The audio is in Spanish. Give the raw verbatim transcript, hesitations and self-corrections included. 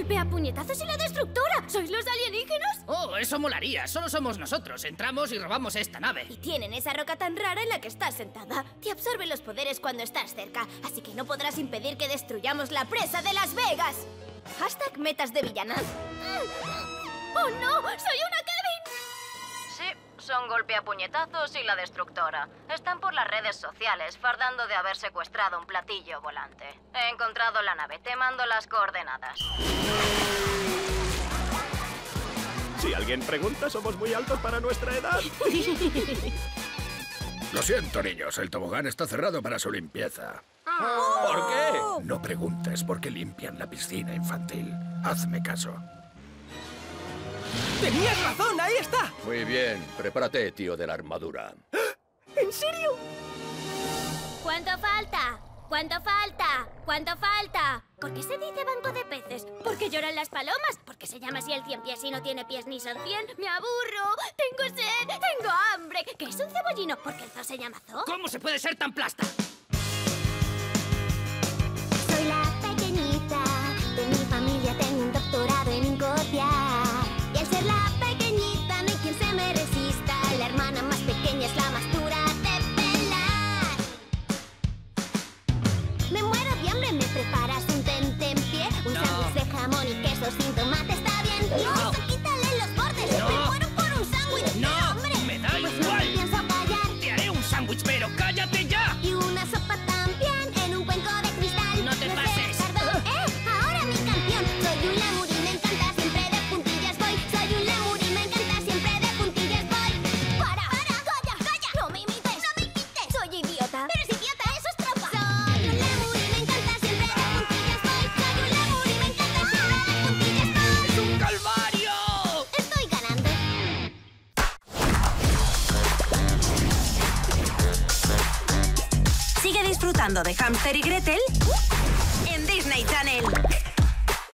Golpea puñetazos y la destructora. ¿Sois los alienígenas? Oh, eso molaría. Solo somos nosotros. Entramos y robamos esta nave. Y tienen esa roca tan rara en la que estás sentada. Te absorbe los poderes cuando estás cerca, así que no podrás impedir que destruyamos la presa de Las Vegas. Hashtag metas de villanas. ¡Oh, no! ¡Soy una Kevin! Sí, son Golpea puñetazos y la destructora. Están por las redes sociales, fardando de haber secuestrado un platillo volante. He encontrado la nave. Te mando las coordenadas. Si alguien pregunta, somos muy altos para nuestra edad. Lo siento, niños. El tobogán está cerrado para su limpieza. ¿Por qué? No preguntes por qué limpian la piscina infantil. Hazme caso. ¡Tenías razón! ¡Ahí está! Muy bien. Prepárate, tío de la armadura. ¿En serio? ¿Cuánto falta? ¿Cuánto falta? ¿Cuánto falta? ¿Por qué se dice banco de peces? ¿Por qué lloran las palomas? ¿Por qué se llama así el cien pies y no tiene pies ni son cien? ¡Me aburro! ¡Tengo sed! ¡Tengo hambre! ¿Qué es un cebollino? ¿Por qué el zoo se llama zoo? ¿Cómo se puede ser tan plasta? Soy la pequeñita de mi familia, tengo un doctorado en incopiar. Y al ser la pequeñita no hay quien se me resista. La hermana más pequeña es la más dura de pelar. Me muero de hambre, ¿me preparas un tentempié? Un No. sándwich de jamón y queso sin tomate está bien. Y No. eso, quítale los bordes. No. Me muero por un sándwich. No, pero, hombre, me da pues no igual. me pienso callar. Te haré un sándwich, pero cállate ya. Y una sopa también en un cuenco de cristal. No te sé, pases. perdón. ¡Eh! Ahora mi campeón. Soy un lemur y me encanta, siempre de puntillas voy. Soy un lemur y me encanta, siempre de puntillas voy. ¡Para! ¡Para! ¡Calla! ¡Calla! ¡No me imites! ¡No me imites! Soy idiota. ¡Pero es idiota! ¡Eso es trampa! Soy un lemur y me encanta, siempre de puntillas voy. Soy un lemur y me encanta, siempre de puntillas voy. ¡Es un calvario! Estoy ganando. Sigue disfrutando de Hámster y Gretel en Disney Channel.